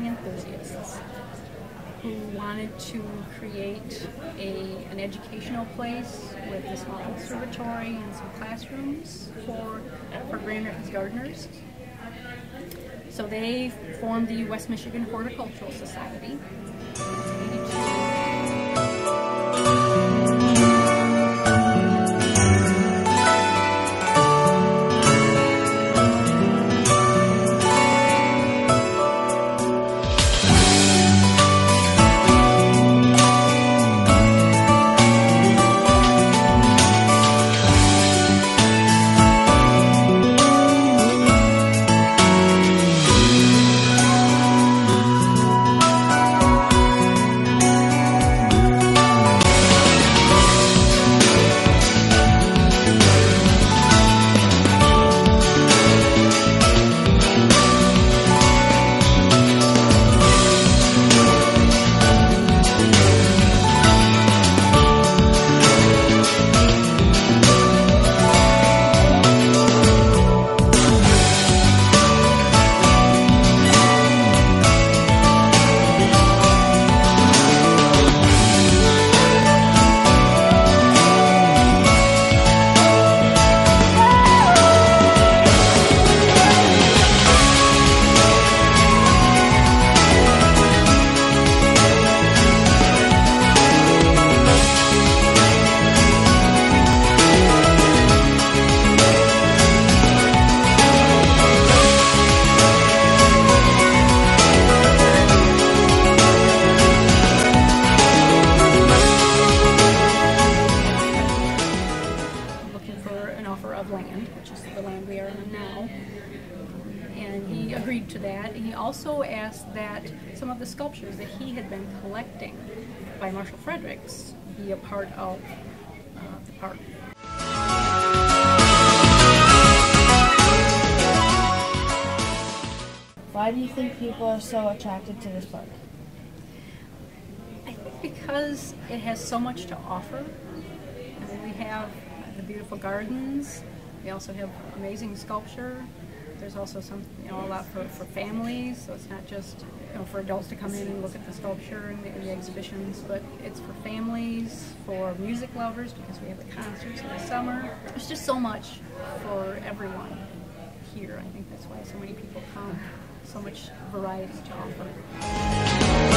enthusiasts who wanted to create an educational place with a small conservatory and some classrooms for Grand Rapids gardeners. So they formed the West Michigan Horticultural Society. Of land, which is the land we are on now, and he agreed to that. He also asked that some of the sculptures that he had been collecting by Marshall Fredericks be a part of the park. Why do you think people are so attracted to this park? I think because it has so much to offer. I mean, we have the beautiful gardens. We also have amazing sculpture. There's also some, a lot for families. So it's not just, for adults to come in and look at the sculpture and the exhibitions, but it's for families, for music lovers, because we have the concerts in the summer. There's just so much for everyone here. I think that's why so many people come. So much variety to offer.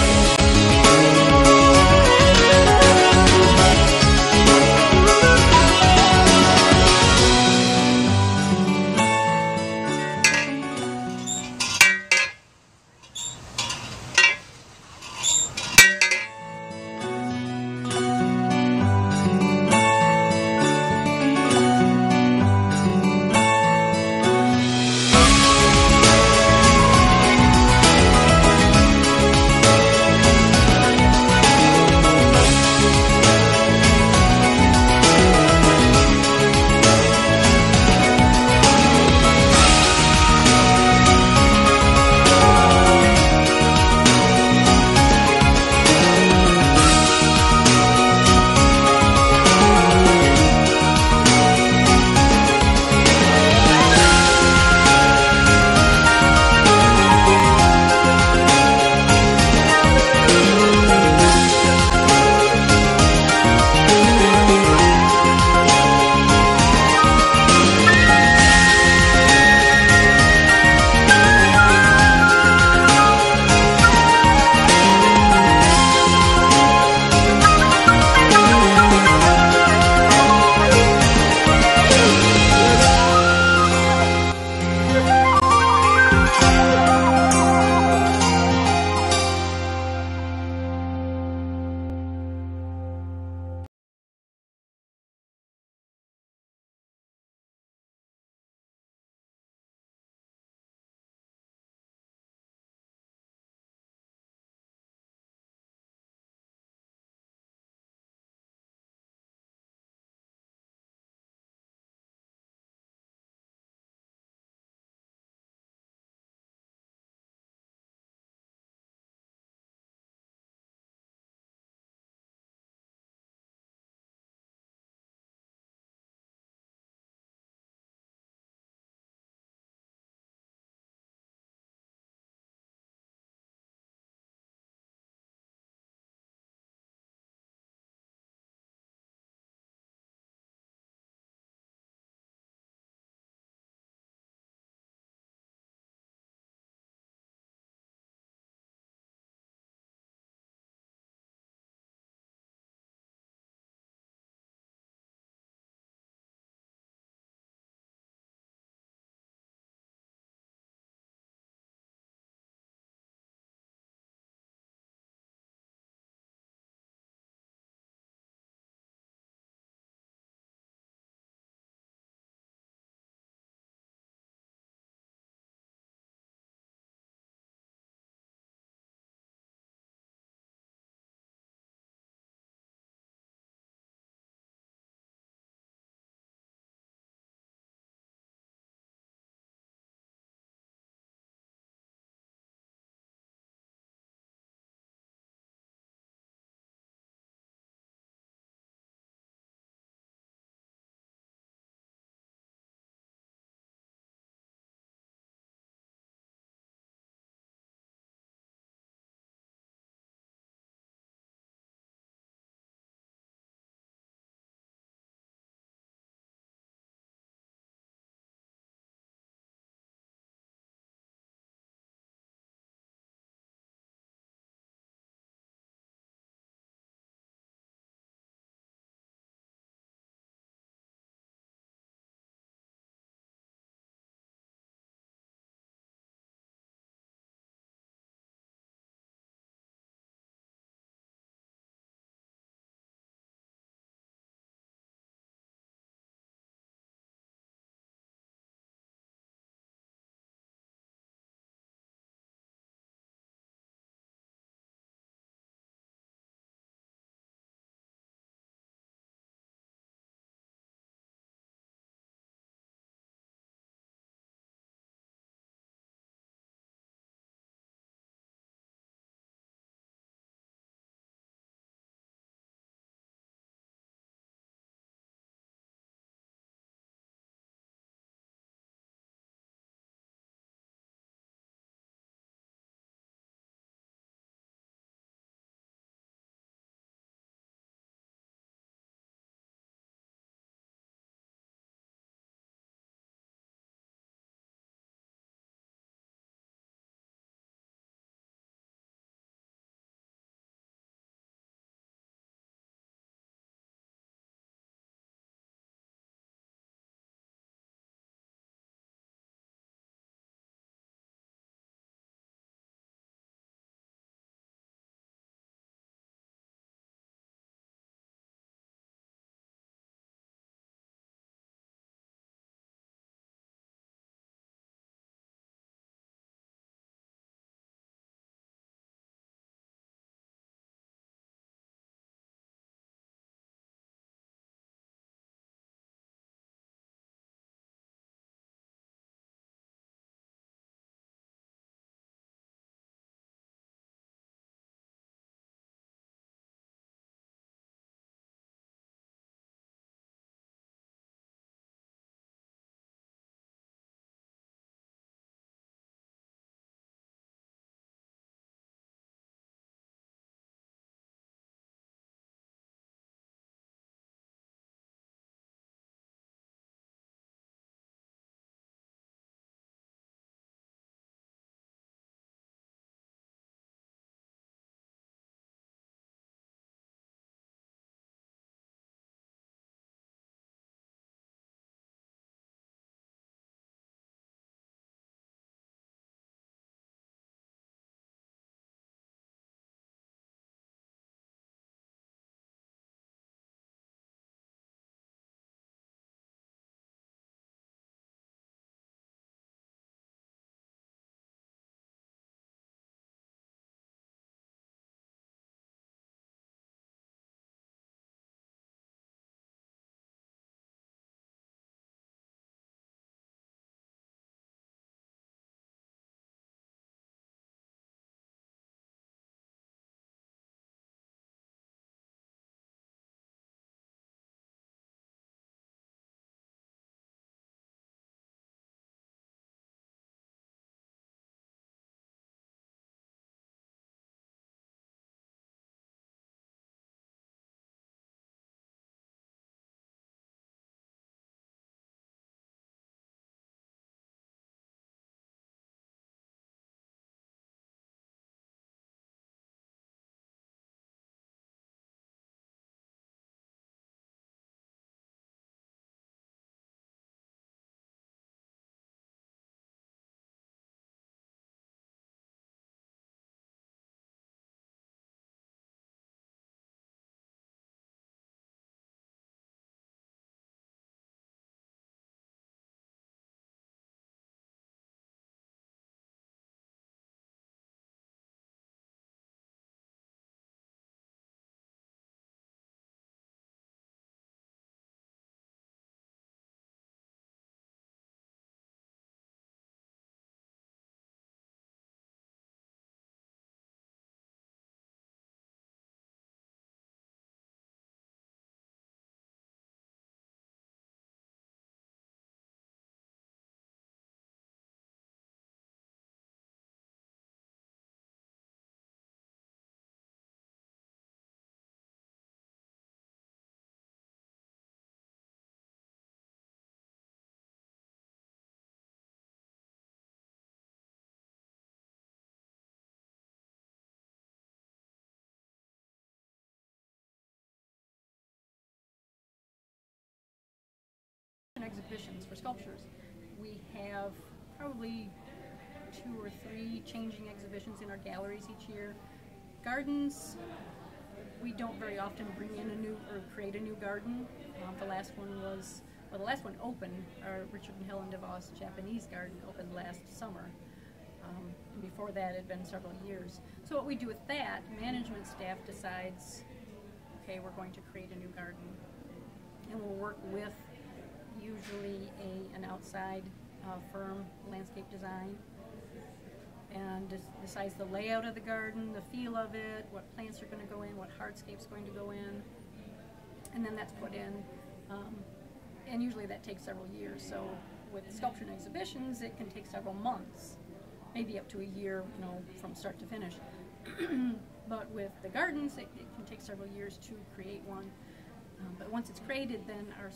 different exhibitions for sculptures. We have probably 2 or 3 changing exhibitions in our galleries each year. Gardens, we don't very often bring in a new or create a new garden. The last one opened. Our Richard and Helen DeVos Japanese garden opened last summer. And before that, it had been several years. So what we do with that, management staff decides, okay, we're going to create a new garden, and we'll work with usually an outside firm, landscape design, and decides the layout of the garden, the feel of it, what plants are going to go in, what hardscape's going to go in, and then that's put in. And usually that takes several years. So with sculpture and exhibitions, it can take several months, maybe up to a year, from start to finish. But with the gardens, it can take several years to create one. But once it's created, then our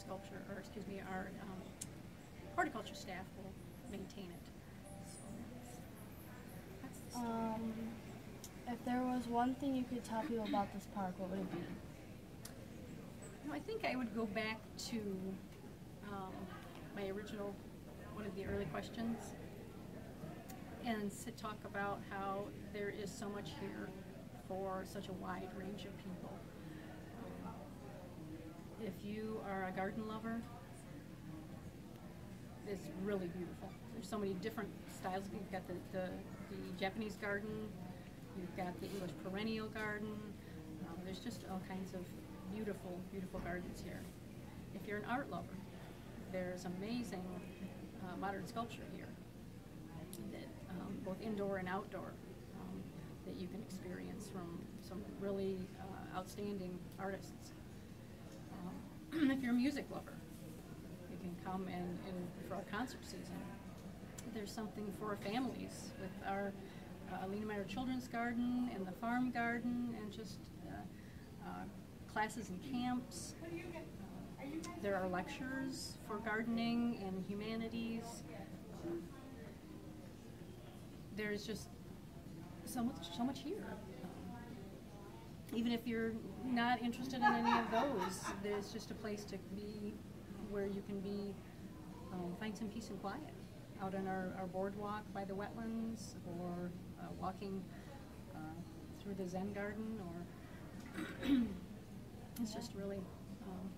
horticulture staff will maintain it. If there was one thing you could tell people about this park, what would it be? I think I would go back to my original, one of the early questions, and talk about how there is so much here for such a wide range of people. If you are a garden lover, it's really beautiful. There's so many different styles. You've got the Japanese garden, you've got the English perennial garden. There's just all kinds of beautiful, beautiful gardens here. If you're an art lover, there's amazing modern sculpture here, that both indoor and outdoor, that you can experience from some really outstanding artists. If you're a music lover, you can come and for our concert season. There's something for families with our Lena Meyer Children's Garden and the Farm Garden, and just classes and camps. There are lectures for gardening and humanities. There's just so much here. Even if you're not interested in any of those, there's just a place to be where you can be, find some peace and quiet out on our boardwalk by the wetlands, or walking through the Zen garden, or it's just really